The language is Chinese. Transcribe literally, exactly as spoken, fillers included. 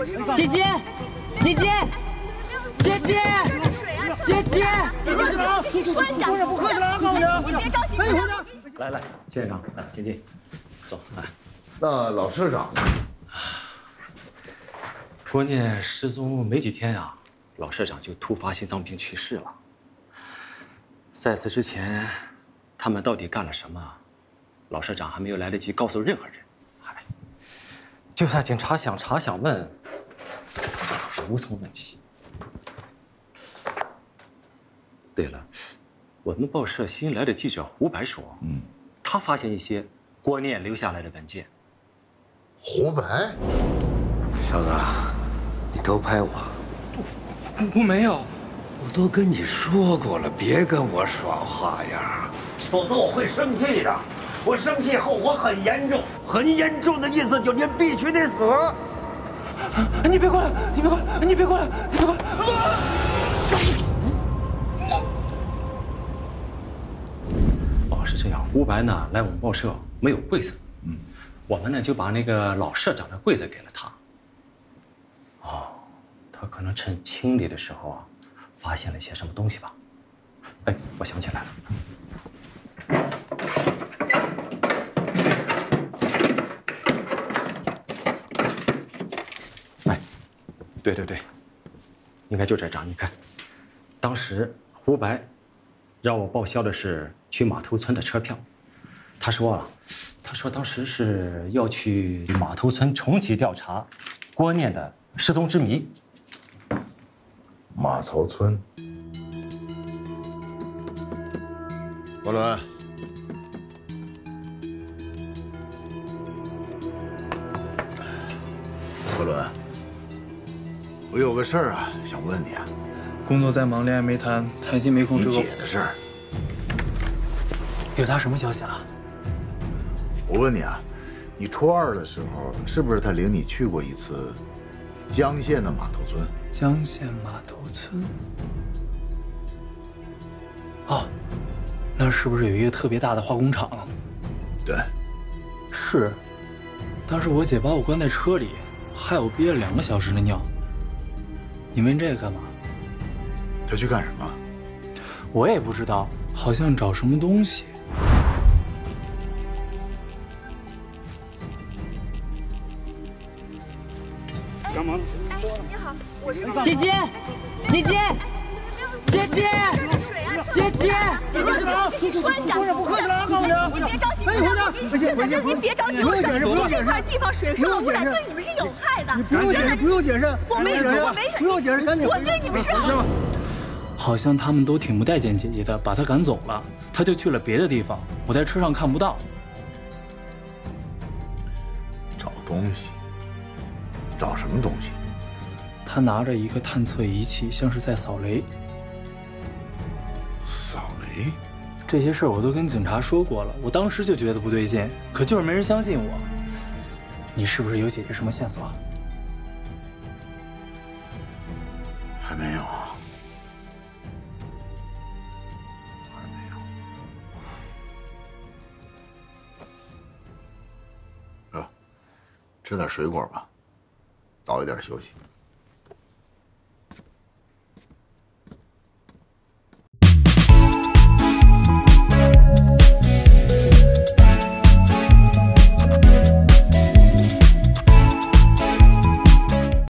姐姐，姐姐，姐姐，姐姐， 你别着急，你关下，不喝起来，告诉你，你别着急，别着急。 来来，谢院长，来进进，走，来。 那老社长呢？ 郭念失踪没几天呀，老社长就突发心脏病去世了。在此之前，他们到底干了什么？老社长还没有来得及告诉任何人。嗨，就算警察想查想问，也无从问起。对了，我们报社新来的记者胡白说，嗯，他发现一些郭念留下来的文件。 胡白， 小子，你偷拍我？ 我没有， 我都跟你说过了，别跟我耍花样，否则我会生气的。我生气后果很严重，很严重的意思就是你必须得死。 你别过来！你别过来！你别过来！你别过来！ 哦，是这样。胡白呢来我们报社没有柜子，嗯，我们呢就把那个老社长的柜子给了他。哦，他可能趁清理的时候啊，发现了一些什么东西吧？哎，我想起来了。哎，对对对，应该就这张。你看，当时胡白让我报销的是去码头村的车票。他说啊，他说当时是要去码头村重启调查郭念的失踪之谜。 码头村，国伦，国伦，我有个事儿啊，想问你啊。 工作在忙，恋爱没谈，谈心没空。 你姐的事儿， 有她什么消息了？ 我问你啊，你初二的时候，是不是他领你去过一次江县的码头村？ 江县码头村。哦，那是不是有一个特别大的化工厂？ 对， 是。当时我姐把我关在车里，害我憋了两个小时的尿。你问这个干嘛？ 他去干什么？ 我也不知道，好像找什么东西。 干嘛？哎，你好，我是姐姐，姐姐，姐姐，姐姐， 你别着急，你关下， 不喝起来，告诉你， 你别着急，别着急，真的，您别着急，我上这块地方水受到污染，对你们是有害的。 不用解释，不用解释， 我没我没不用解释，赶紧。 我对你们是好。 好像他们都挺不待见姐姐的，把她赶走了，她就去了别的地方，我在车上看不到。 找东西？找什么东西？ 她拿着一个探测仪器，像是在扫雷。 扫雷？ 这些事儿我都跟警察说过了，我当时就觉得不对劲，可就是没人相信我。你是不是有姐姐什么线索？ 还没有。还没有。啊，吃点水果吧，早一点休息。